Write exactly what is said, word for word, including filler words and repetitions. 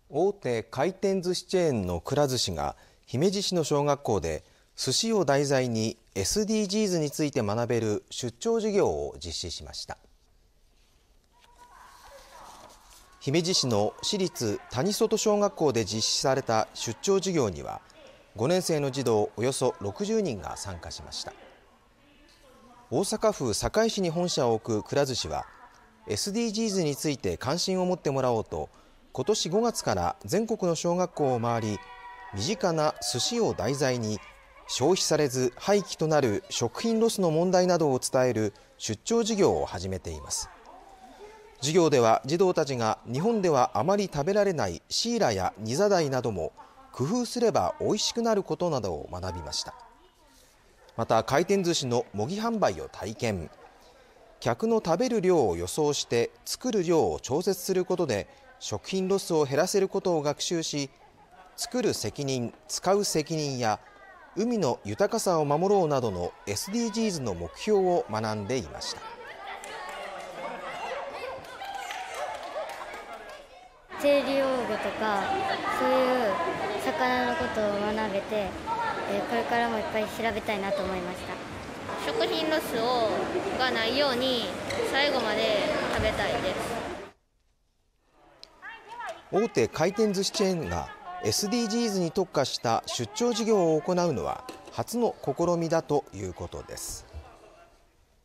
大手回転寿司チェーンのくら寿司が姫路市の小学校で寿司を題材に エスディージーズ について学べる出張授業を実施しました。姫路市の市立谷外小学校で実施された出張授業にはごねん生の児童およそろくじゅうにんが参加しました。大阪府堺市に本社を置くくら寿司は エスディージーズ について関心を持ってもらおうと今年ごがつから全国の小学校を回り、身近な寿司を題材に消費されず廃棄となる食品ロスの問題などを伝える出張授業を始めています。授業では児童たちが日本ではあまり食べられないシイラやニザダイなども工夫すれば美味しくなることなどを学びました。また回転寿司の模擬販売を体験、客の食べる量を予想して作る量を調節することで食品ロスを減らせることを学習し、作る責任、使う責任や海の豊かさを守ろうなどの エスディージーズ の目標を学んでいました。 生理用語とかそういう魚のことを学べて、えー、これからもいっぱい調べたいなと思いました。 食品ロスをがないように最後まで食べたいです。 大手回転寿司チェーンが エスディージーズ に特化した出張事業を行うのは初の試みだということです。